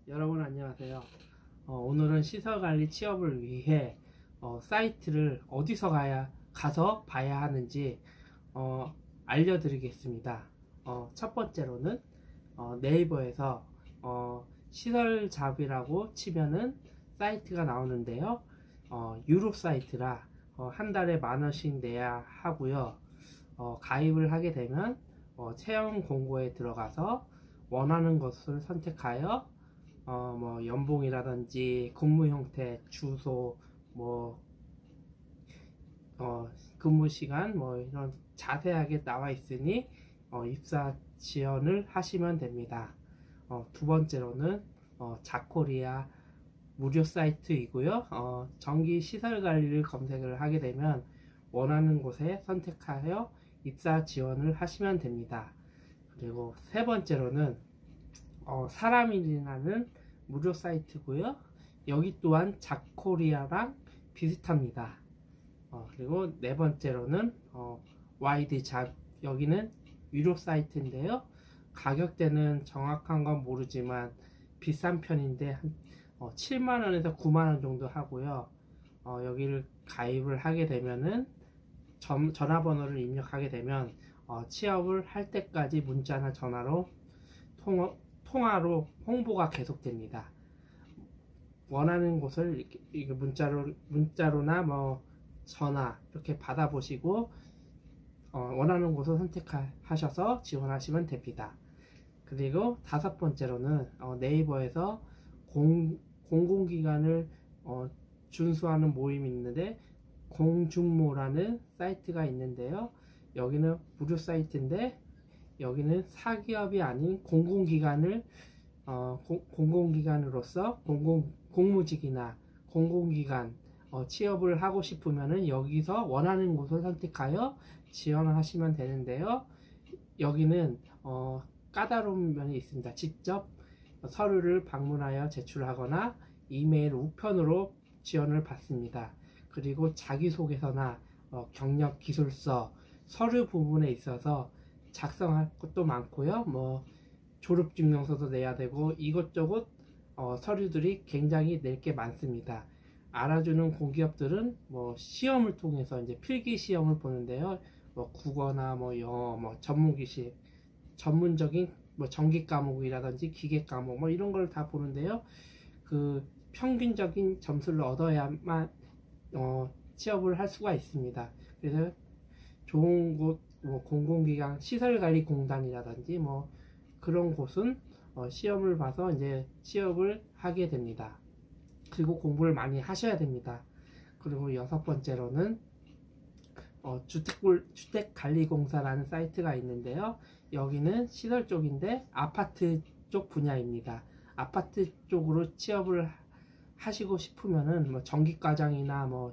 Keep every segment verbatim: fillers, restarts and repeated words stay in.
여러분 안녕하세요. 어, 오늘은 시설관리 취업을 위해 어, 사이트를 어디서 가야 가서 봐야 하는지 어, 알려드리겠습니다. 어, 첫 번째로는 어, 네이버에서 어, 시설잡이라고 치면은 사이트가 나오는데요. 어, 유료 사이트라 어, 한 달에 만 원씩 내야 하고요. 어, 가입을 하게 되면 어, 채용 공고에 들어가서 원하는 것을 선택하여 어, 뭐 연봉이라든지 근무 형태, 주소, 뭐 어, 근무 시간 뭐 이런 자세하게 나와 있으니 어, 입사 지원을 하시면 됩니다. 어, 두 번째로는 어, 자코리아 무료 사이트이고요. 어, 정기 시설 관리를 검색을 하게 되면 원하는 곳에 선택하여 입사 지원을 하시면 됩니다. 그리고 세 번째로는 어, 사람일이라는 무료 사이트고요. 여기 또한 자코리아랑 비슷합니다. 어, 그리고 네 번째로는 어, 와이드 잡, 여기는 유료 사이트인데요. 가격대는 정확한 건 모르지만 비싼 편인데 한 어, 칠만 원에서 구만 원 정도 하고요. 어, 여기를 가입을 하게 되면은 전, 전화번호를 입력하게 되면 어, 취업을 할 때까지 문자나 전화로 통화, 통화로 홍보가 계속됩니다. 원하는 곳을 이렇게, 이렇게 문자로, 문자로나 뭐 전화 이렇게 받아보시고 어, 원하는 곳을 선택하셔서 지원하시면 됩니다. 그리고 다섯 번째로는 어, 네이버에서 공, 공공기관을 어, 준수하는 모임이 있는데 공중모라는 사이트가 있는데요. 여기는 무료 사이트인데 여기는 사기업이 아닌 공공기관을 어, 고, 공공기관으로서 공공, 공무직이나 공공기관 어, 취업을 하고 싶으면은 여기서 원하는 곳을 선택하여 지원을 하시면 되는데요. 여기는 어, 까다로운 면이 있습니다. 직접 서류를 방문하여 제출하거나 이메일 우편으로 지원을 받습니다. 그리고 자기소개서나 어, 경력 기술서 서류 부분에 있어서 작성할 것도 많고요. 뭐 졸업증명서도 내야 되고 이것저것 어, 서류들이 굉장히 낼 게 많습니다. 알아주는 공기업들은 뭐 시험을 통해서 이제 필기 시험을 보는데요. 뭐 국어나 뭐 영어, 뭐 전문기시, 전문적인 뭐 전기 과목이라든지 기계 과목 뭐 이런 걸 다 보는데요. 그 평균적인 점수를 얻어야만 어, 취업을 할 수가 있습니다. 그래서 좋은 곳, 뭐 공공기관 시설관리공단이라든지 뭐 그런 곳은 어, 시험을 봐서 이제 취업을 하게 됩니다. 그리고 공부를 많이 하셔야 됩니다. 그리고 여섯 번째로는 어, 주택, 주택관리공사라는 사이트가 있는데요. 여기는 시설 쪽인데 아파트 쪽 분야입니다. 아파트 쪽으로 취업을 하시고 싶으면은 뭐 전기과장이나 뭐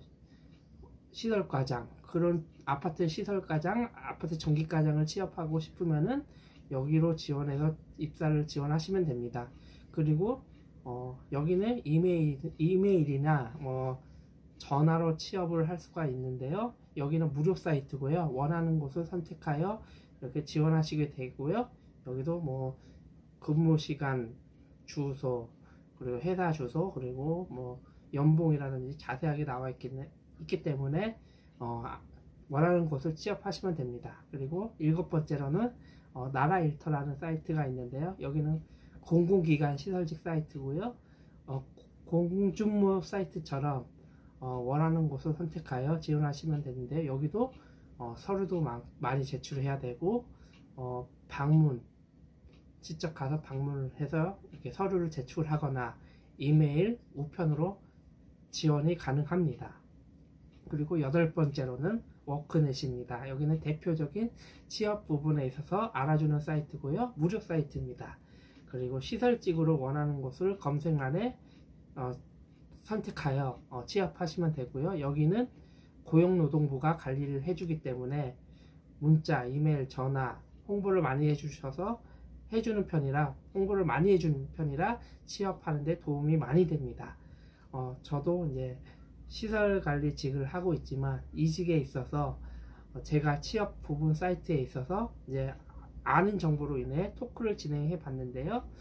시설과장 그런 아파트 시설과장, 아파트 전기과장을 취업하고 싶으면은 여기로 지원해서 입사를 지원하시면 됩니다. 그리고 어, 여기는 이메일, 이메일이나 뭐 전화로 취업을 할 수가 있는데요. 여기는 무료 사이트고요. 원하는 곳을 선택하여 이렇게 지원하시게 되고요. 여기도 뭐 근무 시간, 주소, 그리고 회사 주소, 그리고 뭐 연봉이라든지 자세하게 나와 있겠네, 있기 때문에 어, 원하는 곳을 취업하시면 됩니다. 그리고 일곱 번째로는 어, 나라일터라는 사이트가 있는데요. 여기는 공공기관 시설직 사이트고요. 어, 공중모 사이트처럼 어, 원하는 곳을 선택하여 지원하시면 되는데 여기도 어, 서류도 마, 많이 제출해야 되고 어, 방문 직접 가서 방문을 해서 이렇게 서류를 제출하거나 이메일 우편으로 지원이 가능합니다. 그리고 여덟 번째로는 워크넷입니다. 여기는 대표적인 취업 부분에 있어서 알아주는 사이트고요. 무료 사이트입니다. 그리고 시설직으로 원하는 곳을 검색란에 어, 선택하여 어, 취업하시면 되고요. 여기는 고용노동부가 관리를 해주기 때문에 문자, 이메일, 전화 홍보를 많이 해주셔서 해주는 편이라 홍보를 많이 해주는 편이라 취업하는데 도움이 많이 됩니다. 어, 저도 이제 시설관리직을 하고 있지만 이직에 있어서 제가 취업 부분 사이트에 있어서 이제 아는 정보로 인해 토크를 진행해 봤는데요.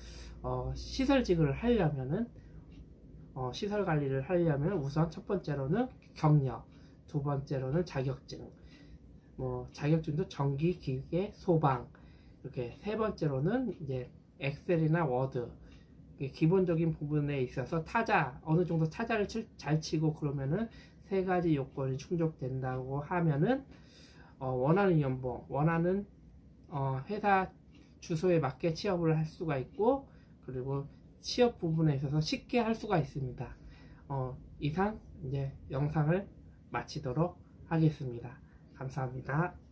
어, 시설직을 하려면은 어, 시설 관리를 하려면 우선 첫 번째로는 경력, 두 번째로는 자격증, 뭐 자격증도 전기, 기계, 소방, 이렇게 세 번째로는 이제 엑셀이나 워드, 기본적인 부분에 있어서 타자, 어느 정도 타자를 칠, 잘 치고 그러면은 세 가지 요건이 충족된다고 하면은 어, 원하는 연봉, 원하는 어, 회사 주소에 맞게 취업을 할 수가 있고, 그리고 취업 부분에 있어서 쉽게 할 수가 있습니다. 어, 이상 이제 영상을 마치도록 하겠습니다. 감사합니다.